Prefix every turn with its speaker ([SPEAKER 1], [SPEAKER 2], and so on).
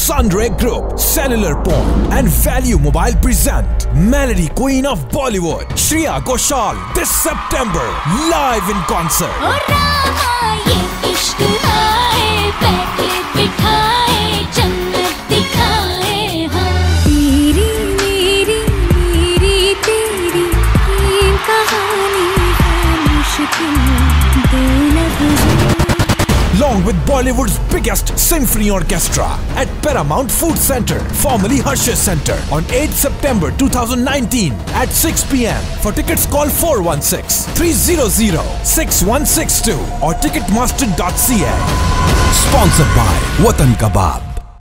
[SPEAKER 1] Sunray Group, Cellular Point and Value Mobile present Melody Queen of Bollywood, Shreya Ghoshal, this September, live in concert. Along with Bollywood's biggest symphony orchestra at Paramount Foods Centre, formerly Hershey Centre, on 8th September 2019 at 6 p.m. For tickets, call 416-300-6162 or ticketmaster.ca. Sponsored by Watan Kabob.